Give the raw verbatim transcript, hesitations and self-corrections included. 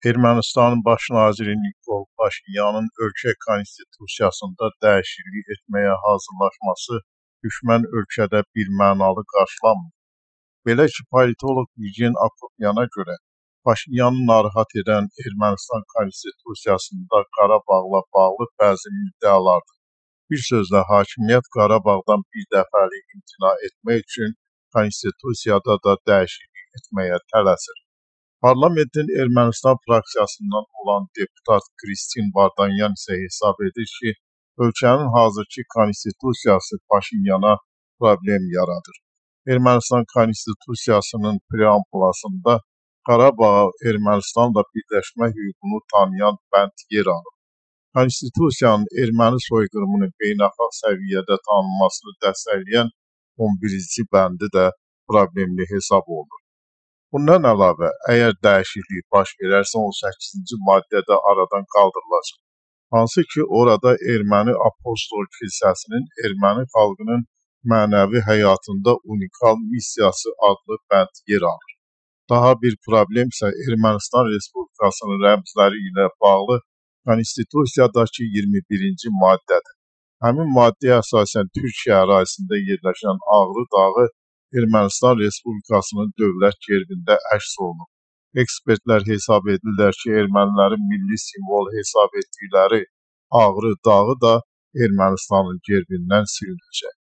Ermənistanın baş naziri Nikol Paşinyanın ölkə konstitusiyasında dəyişiklik etməyə hazırlaşması düşmən ölkədə birmənalı qarşılanmır. Belə ki, politolog Yevgen Akovyana görə Paşinyanı narahat edən Ermənistan konstitusiyasında Qarabağla bağlı bəzi müddəalardır. Bir sözlə, hakimiyyət Qarabağdan bir dəfəlik imtina etmək üçün konstitusiyada da dəyişiklik etməyə tələsir. Parlamentin Ermənistan fraksiyasından olan deputat Kristin Vardanyan isə hesab edir ki, ölkənin hazırki konstitusiyası Paşinyana problem yaradır. Ermənistan konstitusiyasının preambulasında Qarabağa Ermənistanla birləşmə hüququnu tanıyan bənd yer alır. Konstitusiyanın erməni soyqırımını beynəlxalq səviyyədə tanınmasını dəstəkləyən on birinci bəndi də problemli hesab olunur. Bundan əlavə, əgər dəyişiklik baş verərsə on səkkizinci maddədə aradan qaldırılacaq. Hansı ki, orada erməni apostol kilsəsinin erməni xalqının mənəvi həyatında unikal missiyası adlı bənd yer alır. Daha bir problem isə Ermənistan Respublikasının rəmzləri ilə bağlı konstitusiyadakı iyirmi birinci maddədir. Həmin maddəyə əsasən Türkiyə ərazisində yerləşən Ağrı dağı Ermənistan Respublikasının dövlət gerbində əks olunub. Ekspertlər hesab edirlər ki, ermənilərin milli simvol hesab etdikləri Ağrı dağı da Ermənistanın gerbindən silinəcək.